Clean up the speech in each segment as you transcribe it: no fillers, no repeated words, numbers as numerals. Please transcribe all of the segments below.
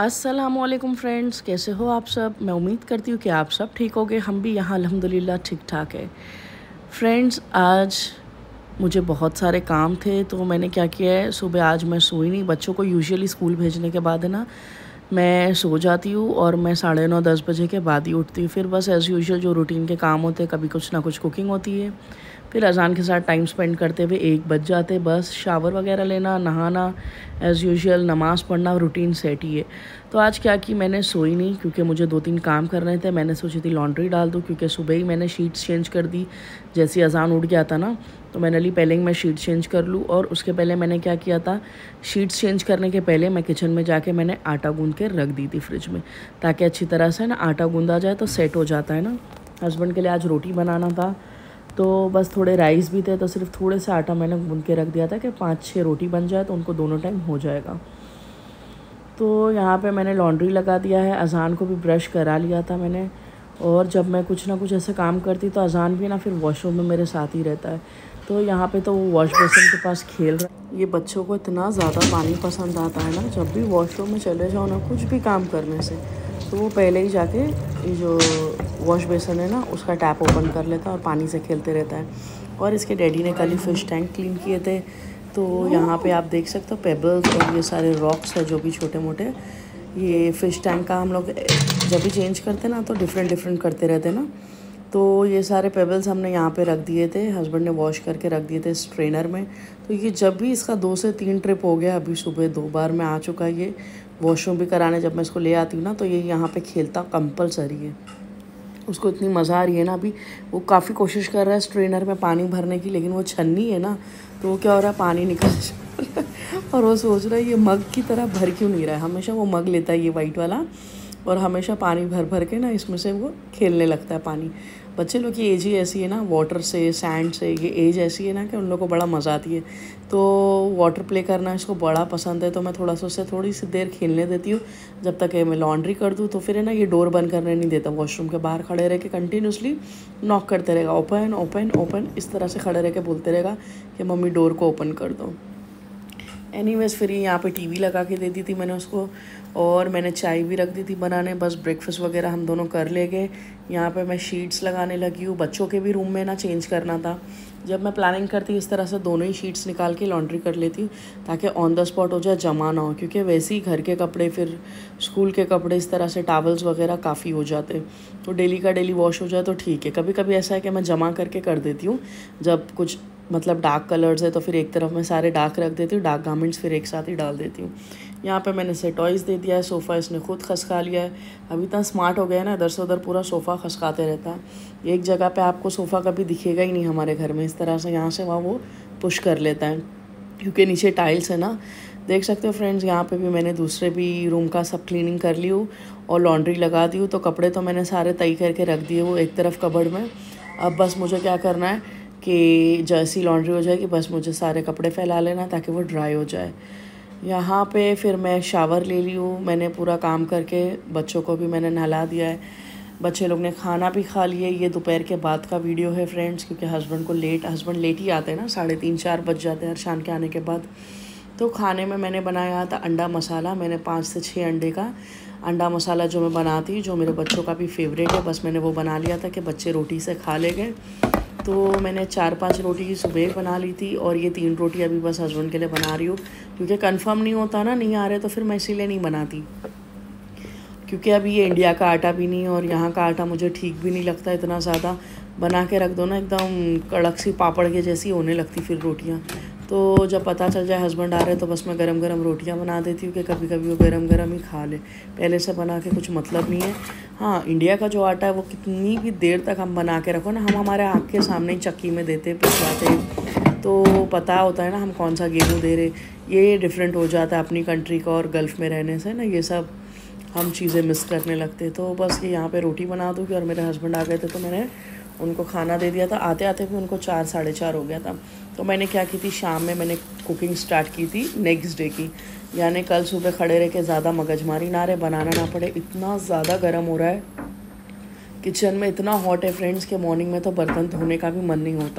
अस्सलामुअलैकुम फ्रेंड्स, कैसे हो आप सब। मैं उम्मीद करती हूँ कि आप सब ठीक होगे। हम भी यहाँ अल्हम्दुलिल्लाह ठीक ठाक है। फ्रेंड्स, आज मुझे बहुत सारे काम थे तो मैंने क्या किया है, सुबह आज मैं सोई नहीं। बच्चों को यूजुअली स्कूल भेजने के बाद है ना, मैं सो जाती हूँ और मैं 9:30-10 बजे के बाद ही उठती हूँ। फिर बस एज़ यूजुअल जो रूटीन के काम होते हैं, कभी कुछ ना कुछ कुकिंग होती है, फिर अज़ान के साथ टाइम स्पेंड करते हुए 1 बज जाते। बस शावर वगैरह लेना, नहाना, एज़ यूजुअल नमाज़ पढ़ना, रूटीन सेट ही है। तो आज क्या कि मैंने सोई नहीं क्योंकि मुझे 2-3 काम करने थे। मैंने सोची थी लॉन्ड्री डाल दूँ क्योंकि सुबह ही मैंने शीट्स चेंज कर दी। जैसे ही अज़ान उठ गया था ना, तो मैंने ली पहले ही मैं शीट चेंज कर लूँ। और उसके पहले मैंने क्या किया था, शीट्स चेंज करने के पहले मैं किचन में जाके मैंने आटा गूँध के रख दी थी फ्रिज में, ताकि अच्छी तरह से ना आटा गूँधा जाए तो सेट हो जाता है ना। हस्बैंड के लिए आज रोटी बनाना था, तो बस थोड़े राइस भी थे, तो सिर्फ थोड़े से आटा मैंने गूँध के रख दिया था कि 5-6 रोटी बन जाए तो उनको दोनों टाइम हो जाएगा। तो यहाँ पे मैंने लॉन्ड्री लगा दिया है। अज़ान को भी ब्रश करा लिया था मैंने। और जब मैं कुछ ना कुछ ऐसे काम करती तो अज़ान भी ना फिर वॉशरूम में मेरे साथ ही रहता है। तो यहाँ पे तो वो वॉश बेसिन के पास खेल रहा है। ये बच्चों को इतना ज़्यादा पानी पसंद आता है ना, जब भी वॉशरूम में चले जाओ ना कुछ भी काम करने से, तो वो पहले ही जाके ये जो वॉश बेसिन है ना उसका टैप ओपन कर लेता है और पानी से खेलते रहता है। और इसके डैडी ने कल ही फ़िश टैंक क्लीन किए थे, तो यहाँ पे आप देख सकते हो पेबल्स और ये सारे रॉक्स है जो भी छोटे मोटे। ये फ़िश टैंक का हम लोग जब भी चेंज करते ना तो डिफरेंट करते रहते ना। तो ये सारे पेबल्स हमने यहाँ पे रख दिए थे, हस्बैंड ने वॉश करके रख दिए थे स्ट्रेनर में। तो ये जब भी इसका 2 से 3 ट्रिप हो गया, अभी सुबह 2 बार मैं आ चुका है ये वॉशरूम भी कराने। जब मैं इसको ले आती हूँ ना तो ये यहाँ पे खेलता कंपलसरी है। उसको इतनी मज़ा आ रही है ना, अभी वो काफ़ी कोशिश कर रहा है स्ट्रेनर में पानी भरने की, लेकिन वो छन्नी है ना, तो वो क्या हो रहा है, पानी निकल रहा है और वो सोच रहा है ये मग की तरह भर क्यों नहीं रहा है। हमेशा वो मग लेता है ये वाइट वाला और हमेशा पानी भर भर के ना इसमें से वो खेलने लगता है पानी। बच्चे लोग की एज ही ऐसी है ना, वाटर से सैंड से ये एज ऐसी है ना कि उन लोगों को बड़ा मज़ा आती है। तो वाटर प्ले करना इसको बड़ा पसंद है, तो मैं थोड़ा सा उससे थोड़ी सी देर खेलने देती हूँ जब तक मैं लॉन्ड्री कर दूँ। तो फिर है ना ये डोर बंद करने नहीं देता, वॉशरूम के बाहर खड़े रह के कंटिन्यूसली नॉक करते रहेगा, ओपन ओपन ओपन, इस तरह से खड़े रह के बोलते रहेगा कि मम्मी डोर को ओपन कर दो। एनीवेज़ फिर यहाँ पे टीवी लगा के दे दी थी मैंने उसको, और मैंने चाय भी रख दी थी बनाने। बस ब्रेकफास्ट वगैरह हम दोनों कर ले गए। यहाँ पे मैं शीट्स लगाने लगी हूँ। बच्चों के भी रूम में ना चेंज करना था। जब मैं प्लानिंग करती इस तरह से दोनों ही शीट्स निकाल के लॉन्ड्री कर लेती हूँ ताकि ऑन द स्पॉट हो जाए, जमा ना हो। क्योंकि वैसे ही घर के कपड़े, फिर स्कूल के कपड़े, इस तरह से टावल्स वगैरह काफ़ी हो जाते, तो डेली का डेली वॉश हो जाए तो ठीक है। कभी कभी ऐसा है कि मैं जमा करके कर देती हूँ, जब कुछ मतलब डार्क कलर्स है तो फिर एक तरफ मैं सारे डार्क रख देती हूँ, डार्क गारमेंट्स फिर एक साथ ही डाल देती हूँ। यहाँ पे मैंने इसे टॉयज़ दे दिया है, सोफ़ा इसने खुद खसका लिया है। अभी इतना स्मार्ट हो गया है ना, इधर से उधर पूरा सोफ़ा खसकाते रहता है। एक जगह पे आपको सोफ़ा कभी दिखेगा ही नहीं हमारे घर में, इस तरह से यहाँ से वहाँ वो पुश कर लेता है क्योंकि नीचे टाइल्स है ना। देख सकते हो फ्रेंड्स, यहाँ पे भी मैंने दूसरे भी रूम का सब क्लीनिंग कर ली हूँ और लॉन्ड्री लगा दी हूँ। तो कपड़े तो मैंने सारे तय करके रख दिए वो एक तरफ कबर्ड में। अब बस मुझे क्या करना है कि जैसी लॉन्ड्री हो जाएगी बस मुझे सारे कपड़े फैला लेना ताकि वो ड्राई हो जाए। यहाँ पे फिर मैं शावर ले ली हूँ मैंने पूरा काम करके। बच्चों को भी मैंने नहला दिया है, बच्चे लोग ने खाना भी खा लिया। ये दोपहर के बाद का वीडियो है फ्रेंड्स, क्योंकि हस्बैंड लेट ही आते हैं ना, 3:30-4 बज जाते हैं हर शाम के आने के बाद। तो खाने में मैंने बनाया था अंडा मसाला। मैंने 5 से 6 अंडे का अंडा मसाला जो मैं बनाती हूँ, जो मेरे बच्चों का भी फेवरेट है, बस मैंने वो बना लिया था कि बच्चे रोटी से खा ले गए। तो मैंने 4-5 रोटी सुबह बना ली थी और ये 3 रोटी अभी बस हस्बैंड के लिए बना रही हूँ, क्योंकि कंफर्म नहीं होता ना, नहीं आ रहे तो फिर मैं इसीलिए नहीं बनाती। क्योंकि अभी ये इंडिया का आटा भी नहीं है और यहाँ का आटा मुझे ठीक भी नहीं लगता इतना ज़्यादा। बना के रख दो ना एकदम कड़क सी पापड़ के जैसी होने लगती फिर रोटियाँ। तो जब पता चल जाए हस्बैंड आ रहे तो बस मैं गरम गरम रोटियाँ बना देती हूँ कि कभी कभी वो गरम गरम ही खा ले। पहले से बना के कुछ मतलब नहीं है। हाँ, इंडिया का जो आटा है वो कितनी भी देर तक हम बना के रखो ना, हम हमारे आँख के सामने ही चक्की में देते पिसवाते, तो पता होता है ना हम कौन सा गेहूँ दे रहे। ये डिफरेंट हो जाता है अपनी कंट्री का और गल्फ़ में रहने से ना, ये सब हम चीज़ें मिस करने लगते। तो बस ये यहाँ पे रोटी बना दूँगी। और मेरे हस्बैंड आ गए थे तो मैंने उनको खाना दे दिया था। आते आते भी उनको 4-4:30 हो गया था। तो मैंने क्या की थी, शाम में मैंने कुकिंग स्टार्ट की थी नेक्स्ट डे की, यानी कल सुबह खड़े रह के ज़्यादा मगजमारी ना रहे, बनाना ना पड़े। इतना ज़्यादा गर्म हो रहा है किचन में, इतना हॉट है फ्रेंड्स के मॉर्निंग में तो बर्तन धोने का भी मन नहीं होता।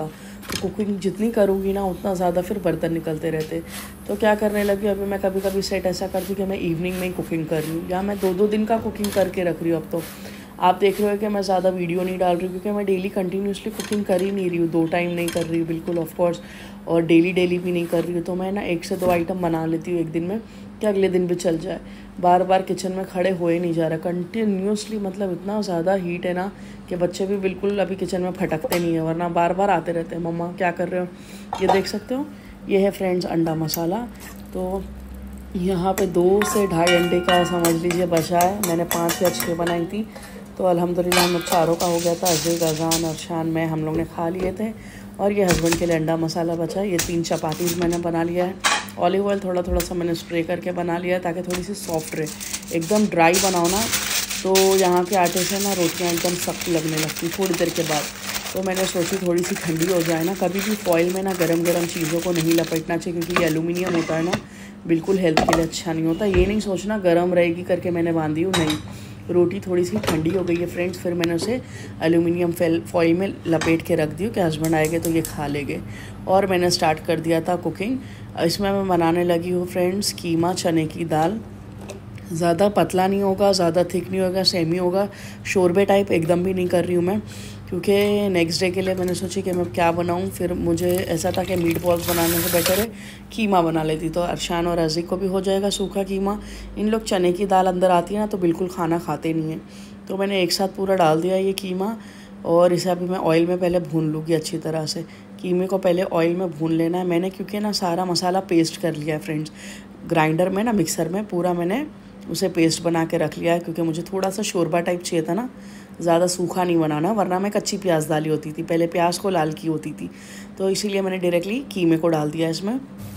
तो कुकिंग जितनी करूँगी ना उतना ज़्यादा फिर बर्तन निकलते रहते। तो क्या करने लगी, अभी मैं कभी कभी सेट ऐसा करती हूँ कि मैं इवनिंग में ही कुकिंग कर रही हूँ, या मैं 2-2 दिन का कुकिंग करके रख रही हूँ। अब तो आप देख रहे हो कि मैं ज़्यादा वीडियो नहीं डाल रही हूँ, क्योंकि मैं डेली कंटिन्यूसली कुकिंग कर ही नहीं रही हूँ, 2 टाइम नहीं कर रही हूँ बिल्कुल ऑफ कोर्स, और डेली भी नहीं कर रही हूँ। तो मैं ना 1 से 2 आइटम बना लेती हूँ एक दिन में, कि अगले दिन भी चल जाए। बार बार किचन में खड़े हो ही नहीं जा रहा कंटिन्यूसली, मतलब इतना ज़्यादा हीट है ना कि बच्चे भी बिल्कुल अभी किचन में फटकते नहीं है, वरना बार बार आते रहते हैं, मम्मा क्या कर रहे हो। ये देख सकते हो, ये है फ्रेंड्स अंडा मसाला। तो यहाँ पे 2 से ढाई अंडे का समझ लीजिए बचा है, मैंने 5 या 6 बनाई थी। तो अल्हम्दुलिल्लाह हम लोग चारों का हो गया था, अज़ीज़, अज़ान, अरशान, मैं, हम लोग ने खा लिए थे। और ये हस्बैंड के लिए अंडा मसाला बचा है। ये 3 चपातीज़ मैंने बना लिया है। ऑलिव ऑयल थोड़ा थोड़ा सा मैंने स्प्रे करके बना लिया है, ताकि थोड़ी सी सॉफ्ट रहे। एकदम ड्राई बनाओ ना तो यहाँ के आटे से ना रोटियाँ एकदम सख्त लगने लगती थोड़ी देर के बाद। तो मैंने सोची थोड़ी सी ठंडी हो जाए ना, कभी भी फॉइल में ना गरम गरम चीज़ों को नहीं लपेटना चाहिए, क्योंकि ये एलुमिनियम होता है ना, बिल्कुल हेल्थ के लिए अच्छा नहीं होता। ये नहीं सोचना गर्म रहेगी करके मैंने बांधी हूँ, नहीं, रोटी थोड़ी सी ठंडी हो गई है फ्रेंड्स, फिर मैंने उसे एलुमिनियम फॉइल में लपेट के रख दी कि हस्बैंड आएंगे तो ये खा लेंगे। और मैंने स्टार्ट कर दिया था कुकिंग। इसमें मैं बनाने लगी हूँ फ्रेंड्स कीमा चने की दाल। ज़्यादा पतला नहीं होगा, ज़्यादा थिक नहीं होगा, सेमी होगा, शोरबे टाइप एकदम भी नहीं कर रही हूँ मैं, क्योंकि नेक्स्ट डे के लिए मैंने सोची कि मैं क्या बनाऊँ। फिर मुझे ऐसा था कि मीट बॉल्स बनाने से बेटर है कीमा बना लेती, तो अरशान और अज़ी को भी हो जाएगा सूखा कीमा। इन लोग चने की दाल अंदर आती है ना तो बिल्कुल खाना खाते नहीं हैं, तो मैंने एक साथ पूरा डाल दिया ये कीमा। और इसे अभी मैं ऑयल में पहले भून लूँगी अच्छी तरह से। कीमे को पहले ऑयल में भून लेना है मैंने, क्योंकि ना सारा मसाला पेस्ट कर लिया है फ्रेंड्स, ग्राइंडर में ना, मिक्सर में पूरा मैंने उसे पेस्ट बना के रख लिया है, क्योंकि मुझे थोड़ा सा शोरबा टाइप चाहिए था ना, ज़्यादा सूखा नहीं बनाना, वरना मैं कच्ची प्याज डाली होती थी, पहले प्याज को लाल की होती थी। तो इसीलिए मैंने डायरेक्टली कीमे को डाल दिया इसमें।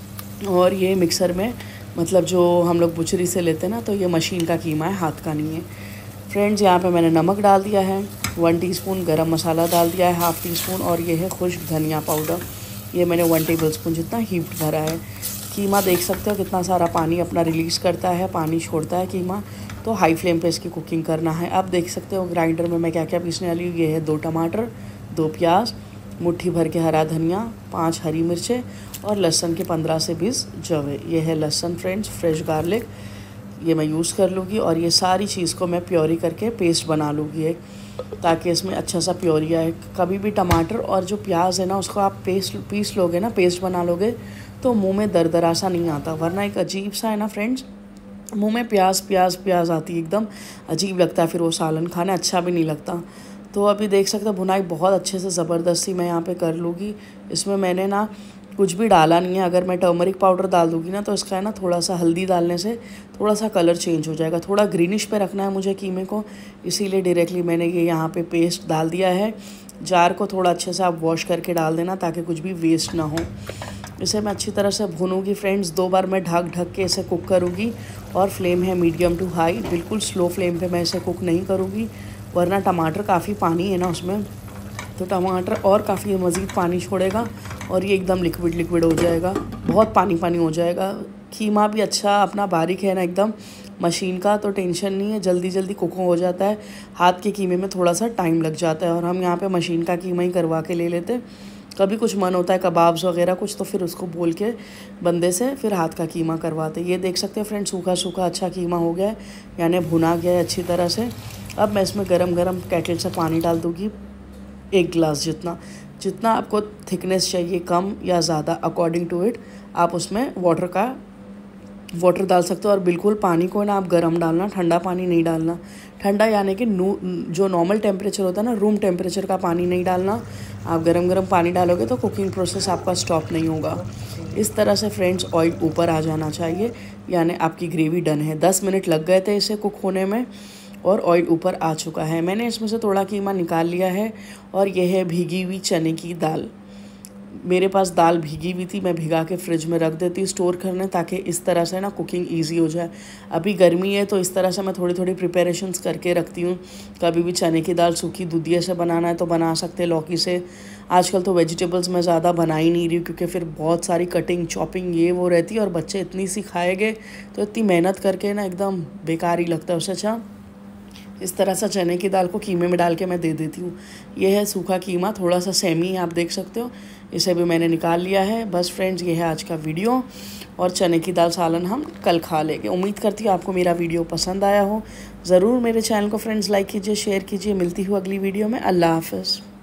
और ये मिक्सर में, मतलब जो हम लोग बुचरी से लेते हैं ना, तो ये मशीन का कीमा है, हाथ का नहीं है फ्रेंड्स। यहाँ पे मैंने नमक डाल दिया है, 1 टीस्पून गरम मसाला डाल दिया है, 1/2 टीस्पून, और ये है खुश्क धनिया पाउडर, ये मैंने 1 टेबलस्पून जितना हीप्ड भरा है। कीमा देख सकते हो कितना सारा पानी अपना रिलीज़ करता है, पानी छोड़ता है कीमा, तो हाई फ्लेम पे इसकी कुकिंग करना है। अब देख सकते हो ग्राइंडर में मैं क्या क्या पीसने वाली हूँ। ये है 2 टमाटर, 2 प्याज, मुट्ठी भर के हरा धनिया, 5 हरी मिर्चें, और लहसुन के 15 से 20 जवे। ये है लहसुन फ्रेंड्स, फ्रेश गार्लिक, ये मैं यूज़ कर लूँगी। और ये सारी चीज़ को मैं प्योरी करके पेस्ट बना लूँगी एक, ताकि इसमें अच्छा सा प्योरी आए। कभी भी टमाटर और जो प्याज है ना उसको आप पीस लोगे ना, पेस्ट बना लोगे, तो मुंह में दरदरा सा नहीं आता, वरना एक अजीब सा है ना फ्रेंड्स, मुंह में प्याज प्याज प्याज आती है, एकदम अजीब लगता है, फिर वो सालन खाना अच्छा भी नहीं लगता। तो अभी देख सकते हो भुनाई बहुत अच्छे से ज़बरदस्ती मैं यहाँ पे कर लूँगी। इसमें मैंने ना कुछ भी डाला नहीं है। अगर मैं टर्मरिक पाउडर डाल दूँगी ना तो इसका है ना थोड़ा सा हल्दी डालने से थोड़ा सा कलर चेंज हो जाएगा, थोड़ा ग्रीनिश पे रखना है मुझे कीमे को, इसीलिए डायरेक्टली मैंने ये यहाँ पे पेस्ट डाल दिया है। जार को थोड़ा अच्छे से आप वॉश करके डाल देना, ताकि कुछ भी वेस्ट ना हो। इसे मैं अच्छी तरह से भूनूंगी फ्रेंड्स, 2 बार मैं ढक के इसे कुक करूँगी, और फ्लेम है मीडियम टू हाई, बिल्कुल स्लो फ्लेम पे मैं इसे कुक नहीं करूँगी, वरना टमाटर काफ़ी पानी है ना उसमें, तो टमाटर और काफ़ी मज़ीद पानी छोड़ेगा और ये एकदम लिक्विड हो जाएगा, बहुत पानी हो जाएगा। कीमा भी अच्छा अपना बारीक है ना एकदम मशीन का, तो टेंशन नहीं है, जल्दी कुक हो जाता है। हाथ के कीमे में थोड़ा सा टाइम लग जाता है, और हम यहाँ पे मशीन का कीमा ही करवा के ले लेते। कभी कुछ मन होता है कबाब्स वगैरह कुछ, तो फिर उसको बोल के बंदे से फिर हाथ का कीमा करवाते। ये देख सकते हैं फ्रेंड्स, सूखा अच्छा कीमा हो गया है, यानी भुना गया है अच्छी तरह से। अब मैं इसमें गरम केटल से पानी डाल दूँगी, 1 गिलास जितना आपको थिकनेस चाहिए, कम या ज़्यादा अकॉर्डिंग टू इट आप उसमें वाटर डाल सकते हो। और बिल्कुल पानी को ना आप गर्म डालना, ठंडा पानी नहीं डालना। ठंडा यानी कि जो नॉर्मल टेम्परेचर होता है ना, रूम टेम्परेचर का पानी नहीं डालना। आप गरम पानी डालोगे तो कुकिंग प्रोसेस आपका स्टॉप नहीं होगा। इस तरह से फ्रेंड्स ऑयल ऊपर आ जाना चाहिए, यानी आपकी ग्रेवी डन है। 10 मिनट लग गए थे इसे कुक होने में, और ऑयल ऊपर आ चुका है। मैंने इसमें से थोड़ा कीमा निकाल लिया है, और यह है भीगी हुई चने की दाल। मेरे पास दाल भीगी हुई थी, मैं भिगा के फ्रिज में रख देती हूँ स्टोर करने, ताकि इस तरह से ना कुकिंग इजी हो जाए। अभी गर्मी है तो इस तरह से मैं थोड़ी प्रिपरेशंस करके रखती हूँ। कभी भी चने की दाल सूखी दूधिया से बनाना है तो बना सकते हैं, लौकी से। आजकल तो वेजिटेबल्स मैं ज़्यादा बना ही नहीं रही हूँ, क्योंकि फिर बहुत सारी कटिंग चॉपिंग ये वो रहती है, और बच्चे इतनी सी खाएंगे तो इतनी मेहनत करके ना एकदम बेकार ही लगता है। उससे अच्छा इस तरह सा चने की दाल को कीमे में डाल के मैं दे देती हूँ। ये है सूखा कीमा, थोड़ा सा सेमी आप देख सकते हो, इसे भी मैंने निकाल लिया है। बस फ्रेंड्स, ये है आज का वीडियो, और चने की दाल सालन हम कल खा लेंगे। उम्मीद करती हूँ आपको मेरा वीडियो पसंद आया हो। ज़रूर मेरे चैनल को फ्रेंड्स लाइक कीजिए, शेयर कीजिए। मिलती हूँ अगली वीडियो में। अल्लाह हाफ़िज़।